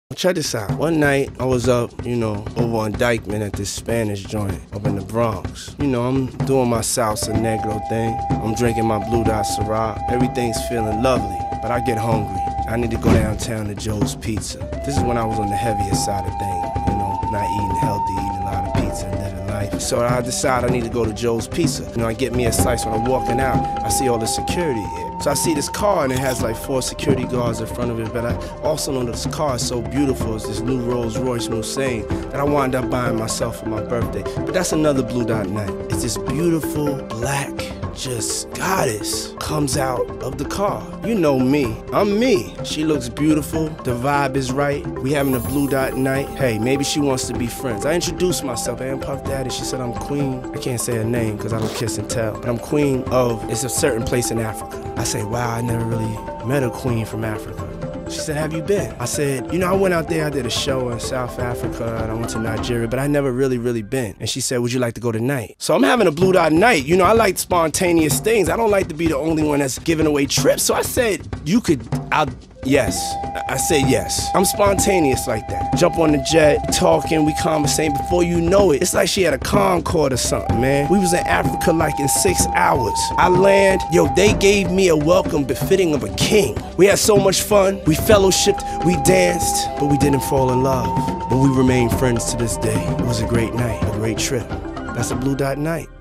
Check this out. One night, I was up, over on Dykeman at this Spanish joint up in the Bronx. I'm doing my salsa negro thing. I'm drinking my Blue Dot Syrah. Everything's feeling lovely, but I get hungry. I need to go downtown to Joe's Pizza. This is when I was on the heavier side of things, not eating healthy, eating a lot of pizza and living life. So I decide I need to go to Joe's Pizza. I get me a slice. When I'm walking out, I see all the security here. So I see this car and it has like 4 security guards in front of it, but I also know this car is so beautiful. It's this new Rolls Royce Musain that I wound up buying myself for my birthday. But that's another Blue Dot night. It's this beautiful black goddess comes out of the car. You know me, I'm me. She looks beautiful, the vibe is right. We having a Blue Dot night. Hey, maybe she wants to be friends. I introduced myself, hey, I'm Puff Daddy. She said I'm queen. I can't say her name because I don't kiss and tell, but I'm queen of, it's a certain place in Africa. I say, wow, I never really met a queen from Africa. She said, have you been? I said, I went out there, I did a show in South Africa, and I went to Nigeria, but I never really been. And she said, would you like to go tonight? So I'm having a Blue Dot night. I like spontaneous things. I don't like to be the only one that's giving away trips. So I said, yes. I said yes. I'm spontaneous like that. Jump on the jet, talking, we conversating. Before you know it, it's like she had a Concorde or something, man. We was in Africa like in 6 hours. I land, they gave me a welcome befitting of a king. We had so much fun. We fellowshipped, we danced, but we didn't fall in love. But we remain friends to this day. It was a great night, a great trip. That's a Blue Dot night.